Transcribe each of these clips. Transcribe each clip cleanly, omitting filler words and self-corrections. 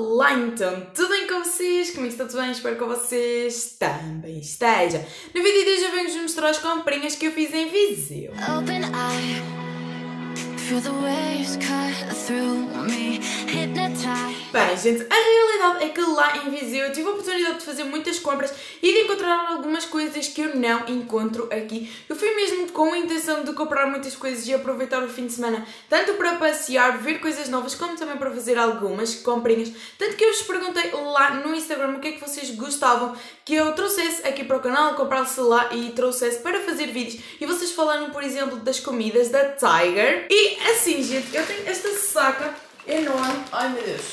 Olá então, tudo bem com vocês? Comigo está tudo bem? Espero que vocês também estejam. No vídeo de hoje eu venho-vos mostrar as comprinhas que eu fiz em Viseu. Bem, gente, a realidade é que lá em Viseu eu tive a oportunidade de fazer muitas compras e de encontrar algumas coisas que eu não encontro aqui. Eu fui mesmo com a intenção de comprar muitas coisas e aproveitar o fim de semana, tanto para passear, ver coisas novas, como também para fazer algumas comprinhas. Tanto que eu vos perguntei lá no Instagram o que é que vocês gostavam que eu trouxesse aqui para o canal, comprasse lá e trouxesse para fazer vídeos. E vocês falaram, por exemplo, das comidas da Tiger. E assim, gente, eu tenho esta saca enorme, ai meu Deus,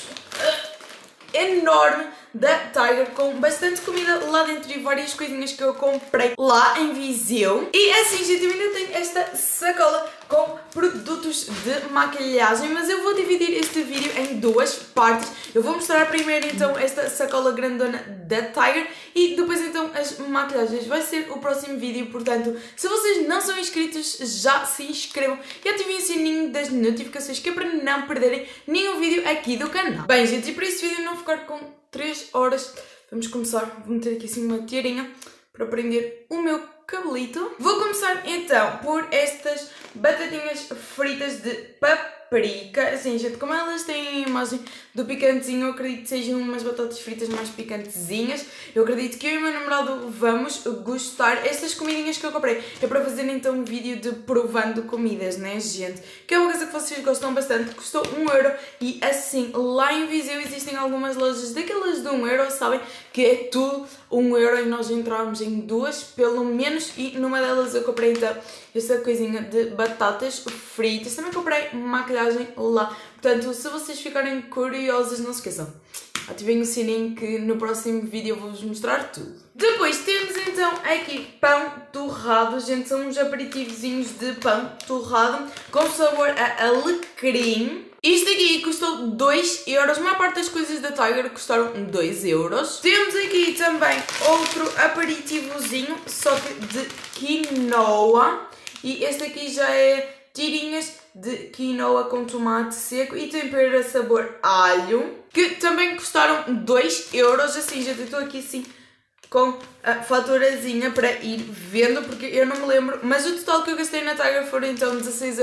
enorme da Tiger com bastante comida lá dentro e várias coisinhas que eu comprei lá em Viseu. E assim, gente, eu ainda tenho esta sacola com produtos de maquilhagem, mas eu vou dividir este vídeo em duas partes. Eu vou mostrar primeiro então esta sacola grandona da Tiger e depois então as maquilhagens. Vai ser o próximo vídeo, portanto, se vocês não são inscritos, já se inscrevam e ativem o sininho das notificações, que é para não perderem nenhum vídeo aqui do canal. Bem, gente, e para este vídeo não ficar com 3 horas, vamos começar. Vou meter aqui assim uma tiarinha para prender o meu cabelito. Vou começar então por estas batatinhas fritas de paprika. Assim, gente, como elas têm a imagem do picantezinho, eu acredito que sejam umas batatas fritas mais picantezinhas. Eu acredito que eu e o meu namorado vamos gostar. Estas comidinhas que eu comprei é para fazer então um vídeo de provando comidas, né, gente? Que é uma coisa que vocês gostam bastante. Custou 1€ e assim, lá em Viseu existem algumas lojas daquelas de 1€, sabem? Que é tudo 1€ e nós entramos em duas, pelo menos, e numa delas eu comprei então esta coisinha de batatas fritas. Também comprei maquilhagem lá. Portanto, se vocês ficarem curiosos, não se esqueçam, ativem o sininho que no próximo vídeo eu vou-vos mostrar tudo. Depois temos então aqui pão torrado. Gente, são uns aperitivozinhos de pão torrado com sabor a alecrim. Isto aqui custou 2€, a maior parte das coisas da Tiger custaram 2€. Temos aqui também outro aperitivozinho, só que de quinoa. E este aqui já é tirinhas de quinoa com tomate seco e tempero a sabor alho, que também custaram 2€. Assim, gente, eu estou aqui assim com a faturazinha para ir vendo, porque eu não me lembro, mas o total que eu gastei na Tiger foram então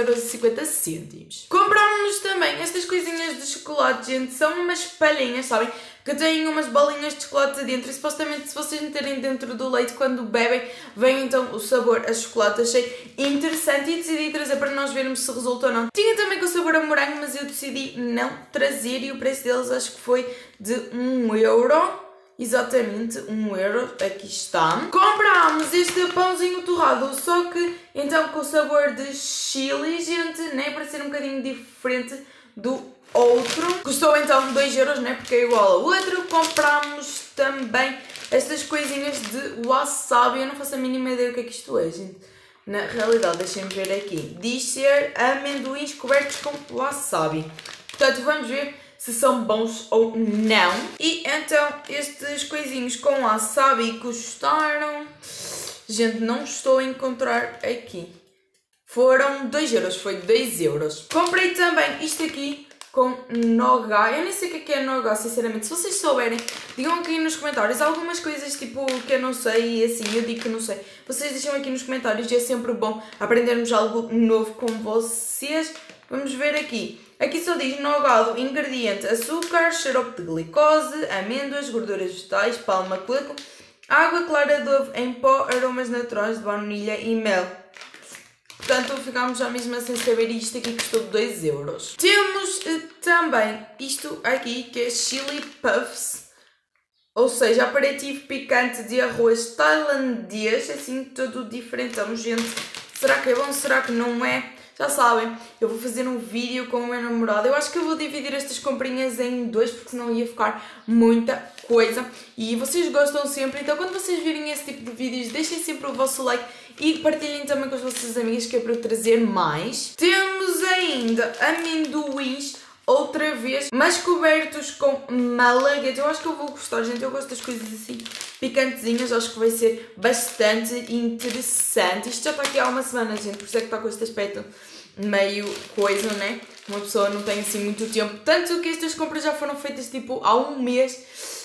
16,50€. Comprámos também estas coisinhas de chocolate, gente, são umas palhinhas, sabem? Que têm umas bolinhas de chocolate dentro e supostamente se vocês meterem dentro do leite quando bebem, vem então o sabor a chocolate. Achei interessante e decidi trazer para nós vermos se resulta ou não. Tinha também com sabor a morango, mas eu decidi não trazer e o preço deles acho que foi de 1€. Exatamente, 1€, aqui está. Comprámos este pãozinho torrado, só que então com sabor de chili, gente, né, para ser um bocadinho diferente do outro. Custou então 2€, né, porque é igual ao outro. Comprámos também estas coisinhas de wasabi, eu não faço a mínima ideia do que é que isto é, gente. Na realidade, deixem-me ver aqui. Diz ser amendoins cobertos com wasabi. Portanto, vamos ver se são bons ou não. E então, estes coisinhos com wasabi custaram... Gente, não estou a encontrar aqui. Foram 2€, foi 2€. Comprei também isto aqui com nogá. Eu nem sei o que é nogá, sinceramente. Se vocês souberem, digam aqui nos comentários. Algumas coisas tipo que eu não sei e assim, eu digo que não sei. Vocês deixam aqui nos comentários e é sempre bom aprendermos algo novo com vocês. Vamos ver aqui. Aqui só diz nogado, ingrediente, açúcar, xarope de glicose, amêndoas, gorduras vegetais, palma coco, água clara de ovo em pó, aromas naturais de baunilha e mel. Portanto, ficámos já mesmo sem saber, isto aqui custou 2€. Temos também isto aqui, que é chili puffs, ou seja, aperitivo picante de arroz tailandês, assim, todo diferentão, gente. Será que é bom? Será que não é? Já sabem, eu vou fazer um vídeo com o meu namorado. Eu acho que eu vou dividir estas comprinhas em dois, porque senão ia ficar muita coisa. E vocês gostam sempre, então quando vocês virem esse tipo de vídeos, deixem sempre o vosso like e partilhem também com as vossas amigas, que é para eu trazer mais. Temos ainda amendoins, outra vez, mas cobertos com malagueta. Eu acho que eu vou gostar, gente. Eu gosto das coisas assim picantezinhas, acho que vai ser bastante interessante. Isto já está aqui há uma semana, gente, por isso é que está com este aspecto meio coisa, né? uma pessoa não tem assim muito tempo. Tanto que estas compras já foram feitas tipo há um mês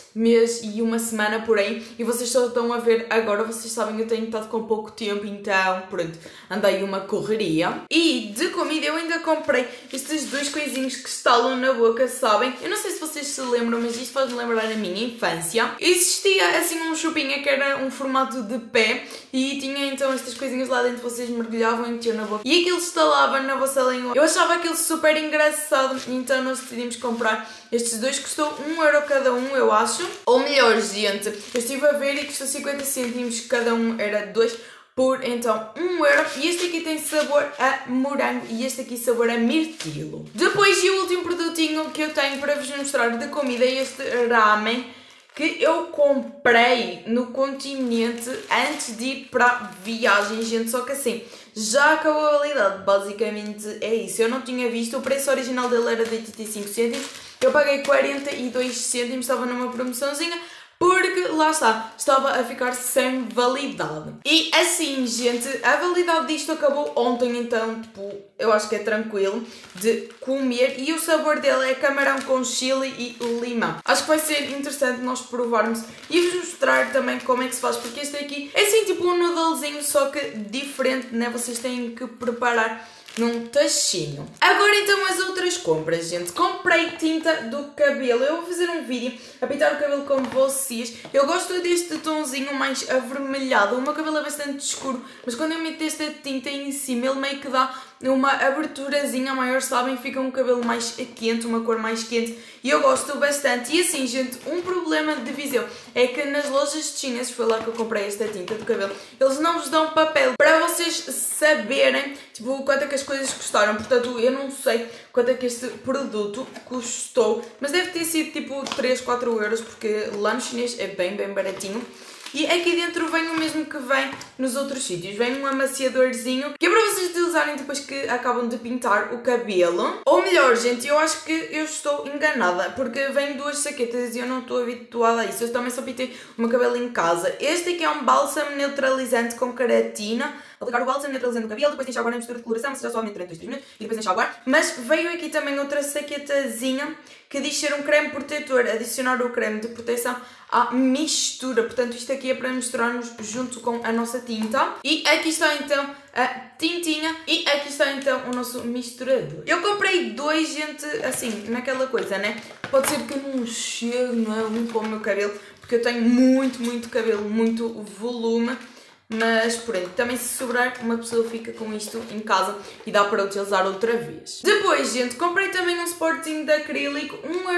e uma semana por aí, e vocês só estão a ver agora. Vocês sabem, eu tenho estado com pouco tempo, então pronto, andei uma correria. E de comida eu ainda comprei estes dois coisinhos que estalam na boca, sabem? Eu não sei se vocês se lembram, mas isto faz-me lembrar a minha infância. Existia assim um chupinha que era um formato de pé e tinha então estas coisinhas lá dentro, vocês mergulhavam e metiam na boca e aquilo estalava na vossa língua. Eu achava aquilo super engraçado, então nós decidimos comprar estes dois. Custou 1 euro cada um, eu acho. Ou melhor, gente, eu estive a ver e custou 50 cêntimos cada um, era 2 por então 1 euro. E este aqui tem sabor a morango e este aqui sabor a mirtilo. Depois, e o último produtinho que eu tenho para vos mostrar de comida é este ramen que eu comprei no continente antes de ir para a viagem, gente. Só que assim, já acabou a validade, basicamente é isso. Eu não tinha visto, o preço original dele era de 85 cêntimos. Eu paguei 42 cêntimos, estava numa promoçãozinha, porque lá está, estava a ficar sem validade. E assim, gente, a validade disto acabou ontem, então, tipo, eu acho que é tranquilo de comer. E o sabor dele é camarão com chili e limão. Acho que vai ser interessante nós provarmos e vos mostrar também como é que se faz, porque este aqui é assim tipo um noodlezinho, só que diferente, né? Vocês têm que preparar num tachinho. Agora então as outras compras, gente. Comprei tinta do cabelo. Eu vou fazer um vídeo a pintar o cabelo como vocês. Eu gosto deste tonzinho mais avermelhado. O meu cabelo é bastante escuro, mas quando eu meto esta tinta em cima, ele meio que dá uma aberturazinha maior, sabem? Fica um cabelo mais quente, uma cor mais quente, e eu gosto bastante. E assim, gente, um problema de Viseu é que nas lojas chinesas, foi lá que eu comprei esta tinta do cabelo, eles não vos dão papel para vocês saberem, tipo, quanto é que as coisas custaram. Portanto, eu não sei quanto é que este produto custou, mas deve ter sido tipo 3, 4 euros, porque lá no chinês é bem baratinho. E aqui dentro vem o mesmo que vem nos outros sítios. Vem um amaciadorzinho que é para vocês utilizarem depois que acabam de pintar o cabelo. Ou melhor, gente, eu acho que eu estou enganada, porque vem 2 saquetas e eu não estou habituada a isso. Eu também só pintei o meu cabelo em casa. Este aqui é um bálsamo neutralizante com queratina. Aplicar o bálsamo neutralizante no cabelo, depois enxaguar na mistura de coloração, seja somente durante 2, 3 minutos e depois enxaguar. Mas veio aqui também outra saquetazinha que diz ser um creme protetor. Adicionar o creme de proteção à mistura. Portanto, isto aqui é para misturarmos junto com a nossa tinta. E aqui está então a tintinha e aqui está então o nosso misturador. Eu comprei 2, gente, assim, naquela coisa, né? Pode ser que eu não chegue, não é? Muito para o meu cabelo, porque eu tenho muito cabelo, muito volume. Mas, porém, também se sobrar, uma pessoa fica com isto em casa e dá para utilizar outra vez. Depois, gente, comprei também um suportezinho de acrílico,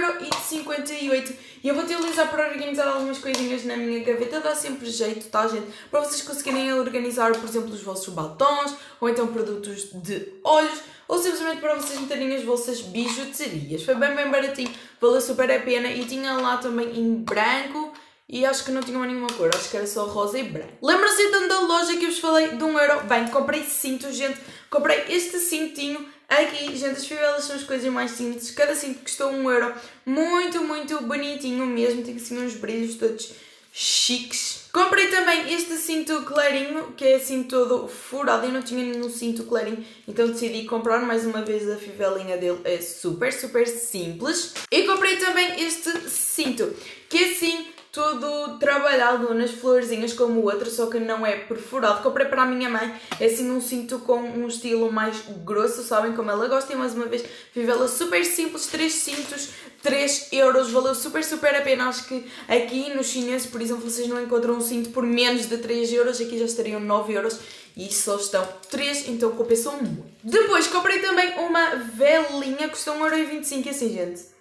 1,58€. E eu vvou utilizar para organizar algumas coisinhas na minha gaveta. Dá sempre jeito, tá, gente? Para vocês conseguirem organizar, por exemplo, os vossos batons, ou então produtos de olhos, ou simplesmente para vocês meterem as vossas bijuterias. Foi bem baratinho, valeu super a pena. E tinha lá também em branco. E acho que não tinha mais nenhuma cor, acho que era só rosa e branco. Lembram-se então da loja que eu vos falei de 1 euro? Bem, comprei cinto, gente. Comprei este cintinho aqui. Gente, as fivelas são as coisas mais simples. Cada cinto custou 1 euro. Muito bonitinho mesmo. Tem assim uns brilhos todos chiques. Comprei também este cinto clarinho, que é assim todo furado. Eu não tinha nenhum cinto clarinho, então decidi comprar mais uma vez. A fivelinha dele é super simples. E comprei também este cinto, que é assim todo trabalhado nas florzinhas como o outro, só que não é perfurado. Comprei para a minha mãe, é assim um cinto com um estilo mais grosso, sabem como ela gosta. E mais uma vez, fivela super simples, 3 cintos, 3 euros, valeu super a pena. Acho que aqui nos chineses, por exemplo, vocês não encontram um cinto por menos de 3 euros, aqui já estariam 9 euros e só estão 3, então compensam muito. Depois comprei também uma velinha, custou 1,25€, e assim, gente,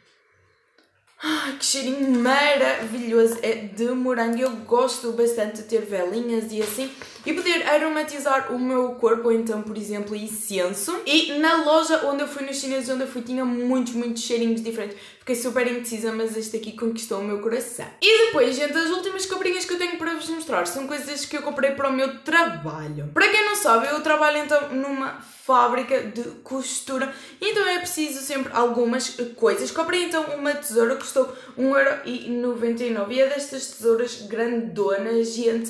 que cheirinho maravilhoso, é de morango. Eu gosto bastante de ter velinhas e assim, e poder aromatizar o meu corpo, ou então, por exemplo, incenso. E na loja onde eu fui, nos chineses onde eu fui, tinha muitos cheirinhos diferentes. Fiquei super indecisa, mas este aqui conquistou o meu coração. E depois, gente, as últimas comprinhas que eu tenho para vos mostrar são coisas que eu comprei para o meu trabalho. Para quem não sabe, eu trabalho então numa fábrica de costura, então é preciso sempre algumas coisas. Comprei então uma tesoura, custou 1,99€, e é destas tesouras grandonas, gente.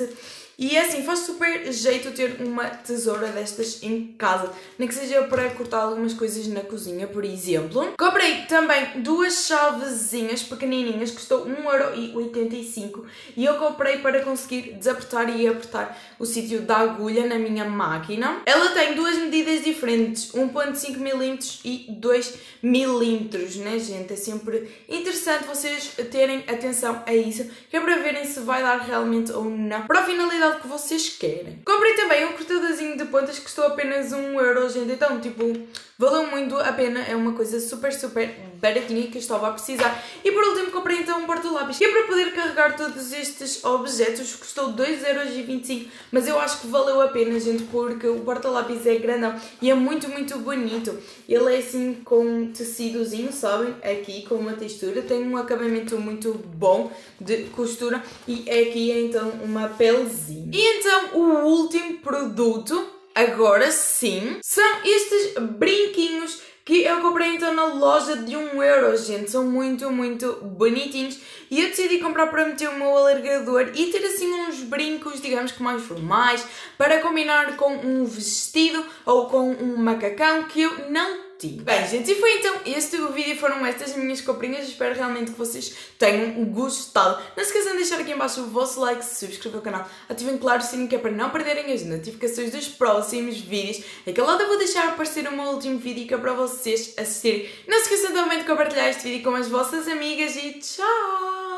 E é assim, faz super jeito ter uma tesoura destas em casa, nem que seja para cortar algumas coisas na cozinha, por exemplo. Comprei também duas chavezinhas pequenininhas, custou 1,85€ e eu comprei para conseguir desapertar e apertar o sítio da agulha na minha máquina. Ela tem duas medidas diferentes, 1,5mm e 2mm, né gente? É sempre interessante vocês terem atenção a isso, que é para verem se vai dar realmente ou não para a finalidade que vocês querem. Comprei também um cortadorzinho de pontas que custou apenas 1€, gente, então tipo, valeu muito a pena, é uma coisa super baratinha que eu estava a precisar. E por último comprei então um porta-lápis, que é para poder carregar todos estes objetos, custou 2,25€, mas eu acho que valeu a pena, gente, porque o porta-lápis é grandão e é muito bonito. Ele é assim com um tecidozinho, sabem, aqui com uma textura, tem um acabamento muito bom de costura e aqui é então uma pelezinha. E então o último produto, agora sim, são estes brinquinhos que eu comprei então na loja de 1€, gente. São muito bonitinhos e eu decidi comprar para meter o meu alargador e ter assim uns brincos, digamos que mais formais, para combinar com um vestido ou com um macacão que eu não tive. Bem, gente, e foi então este o vídeo, foram estas minhas comprinhas. Espero realmente que vocês tenham gostado. Não se esqueçam de deixar aqui em baixo o vosso like, subscrever o canal, ativem claro o sininho que é para não perderem as notificações dos próximos vídeos. Aqui ao lado eu vou deixar aparecer o meu último vídeo que é para vocês assistirem. Não se esqueçam também de compartilhar este vídeo com as vossas amigas e tchau!